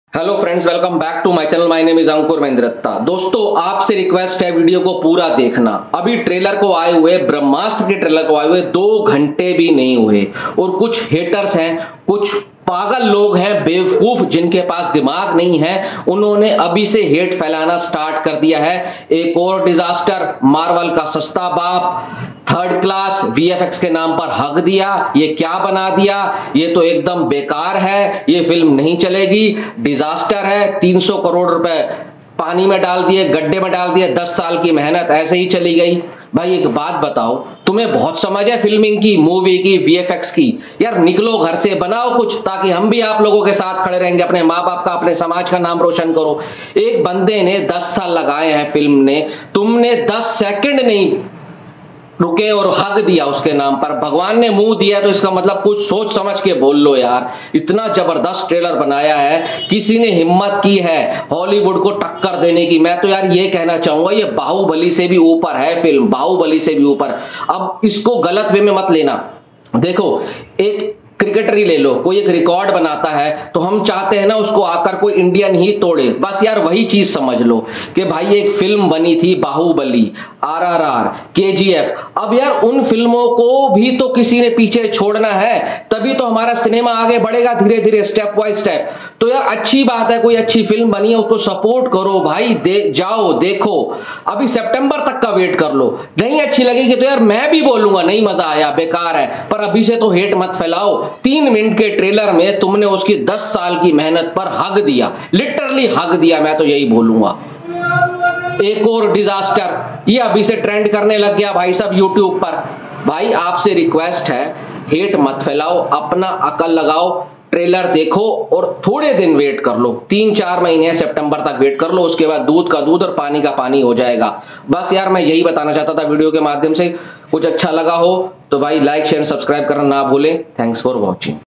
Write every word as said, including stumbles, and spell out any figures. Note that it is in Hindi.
Hello friends, welcome back to my channel. My name is Ankur Mahendra Datta. दोस्तों, आपसे रिक्वेस्ट है वीडियो को पूरा देखना। अभी ट्रेलर को आए हुए, ब्रह्मास्त्र के ट्रेलर को आए हुए दो घंटे भी नहीं हुए और कुछ हेटर्स हैं, कुछ पागल लोग हैं, बेवकूफ जिनके पास दिमाग नहीं है, उन्होंने अभी से हेट फैलाना स्टार्ट कर दिया है। एक और डिजास्टर, मार्वल का सस्ता बाप थर्ड क्लास वीएफएक्स के नाम पर हक दिया। ये क्या बना दिया? ये तो एकदम बेकार है, ये फिल्म नहीं चलेगी, डिजास्टर है। तीन सौ करोड़ रुपए पानी में डाल दिए, गड्ढे में डाल दिए, दस साल की मेहनत ऐसे ही चली गई। भाई एक बात बताओ, तुम्हें बहुत समझ है फिल्मिंग की, मूवी की, वीएफएक्स की? यार निकलो घर से, बनाओ कुछ, ताकि हम भी आप लोगों के साथ खड़े रहेंगे, अपने माँ बाप का, अपने समाज का नाम रोशन करो। एक बंदे ने दस साल लगाए हैं फिल्म ने, तुमने दस सेकंड नहीं रुके और हक दिया उसके नाम पर। भगवान ने मुंह दिया तो इसका मतलब कुछ सोच समझ के बोल लो यार। इतना जबरदस्त ट्रेलर बनाया है, किसी ने हिम्मत की है हॉलीवुड को टक्कर देने की। मैं तो यार ये कहना चाहूंगा, ये बाहुबली से भी ऊपर है फिल्म, बाहुबली से भी ऊपर। अब इसको गलत वे में मत लेना। देखो, एक क्रिकेटर ही ले लो, कोई एक रिकॉर्ड बनाता है तो हम चाहते हैं ना उसको आकर कोई इंडियन ही तोड़े। बस यार वही चीज समझ लो कि भाई एक फिल्म बनी थी बाहुबली, आरआरआर, केजीएफ। अब यार उन फिल्मों को भी तो किसी ने पीछे छोड़ना है, तभी तो हमारा सिनेमा आगे बढ़ेगा धीरे धीरे, स्टेप बाय स्टेप। तो यार अच्छी बात है, कोई अच्छी फिल्म बनी है उसको सपोर्ट करो भाई, दे जाओ देखो। अभी सितंबर तक का वेट कर लो, नहीं अच्छी लगेगी तो यार मैं भी बोलूंगा नहीं मजा आया, बेकार है, पर अभी से तो हेट मत फैलाओ। तीन मिनट के ट्रेलर में तुमने उसकी दस साल की मेहनत पर हक दिया, लिटरली हक दिया, मैं तो यही बोलूंगा। एक और डिजास्टर, ये अभी से ट्रेंड करने लग गया भाई सब यूट्यूब पर। भाई आपसे रिक्वेस्ट है, हेट मत फैलाओ, अपना अकल लगाओ, ट्रेलर देखो और थोड़े दिन वेट कर लो, तीन चार महीने सितंबर तक वेट कर लो, उसके बाद दूध का दूध और पानी का पानी हो जाएगा। बस यार मैं यही बताना चाहता था वीडियो के माध्यम से। कुछ अच्छा लगा हो तो भाई लाइक शेयर सब्सक्राइब करना ना भूलें। Thanks for watching.